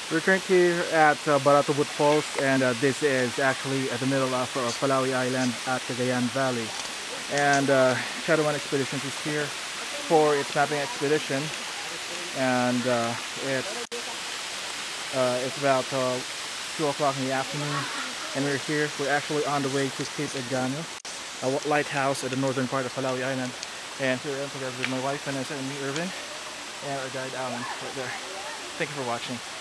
We're currently here at Baratubot Falls, and this is actually at the middle of Palaui Island at Cagayan Valley. And Schadow1 Expeditions is here for its mapping expedition, and it's about 2 o'clock in the afternoon, and we're here. We're actually on the way to Cape Engano, a lighthouse at the northern part of Palaui Island. And here I am together with my wife and my son, Irvin, and our guide Alan right there. Thank you for watching.